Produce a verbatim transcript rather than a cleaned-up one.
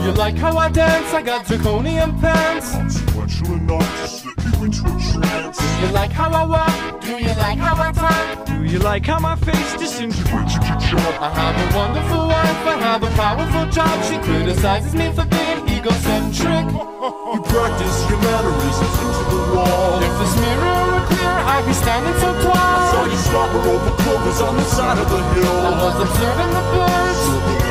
you like how I dance? I got draconian pants. Consequential enough to slip you into a trance. Do you like how I walk? Do you like how I talk? Do you like how my face disintegrates if you jump? I have a wonderful wife, I have a powerful job. She criticizes me for being egocentric. You practice your mannerisms into the wall. If this mirror were clear, I'd be standing so tall. I saw you slobber over clovers on the side of the hill. I was observing the birds.